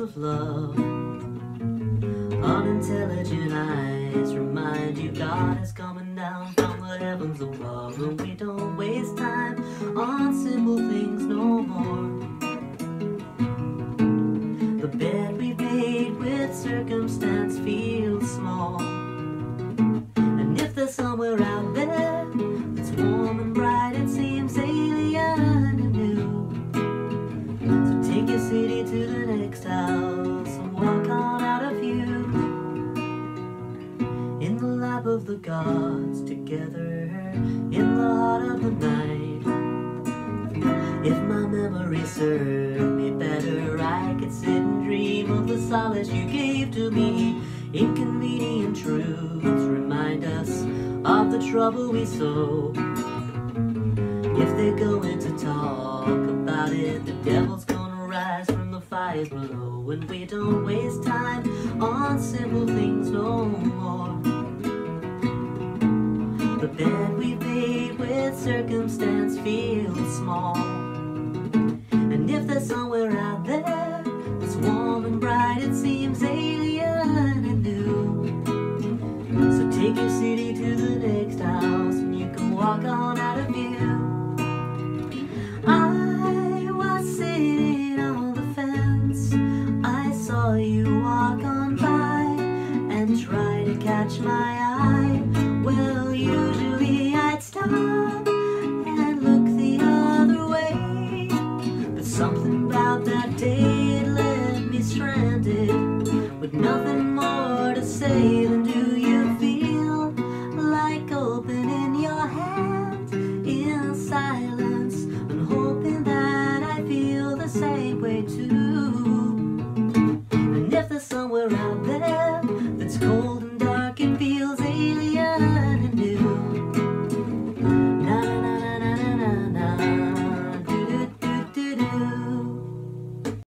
of love. Unintelligent eyes remind you God is coming down from the heavens above, and we don't waste time on simple things no more. The bed we made with circumstance feels small, and if there's somewhere out there that's warm and bright, it seems alien and new. So take your city to the next house and walk on out of view. In the lap of the gods, together in the heart of the night. If my memory served me better, I could sit and dream of the solace you gave to me. Inconvenient truths remind us of the trouble we sow. If they're going to talk about it, the devil's gonna rise from the fires below. And we don't waste time on simple things no more. The bed we made with circumstance feels small, and if there's somewhere out there that's warm and bright, it seems alien and new. So take your city to the next house and you can walk on out of view. I was sitting on the fence, I saw you walk on by and try to catch my eye. Well, usually I'd stop and look the other way, but something about that day, it left me stranded with nothing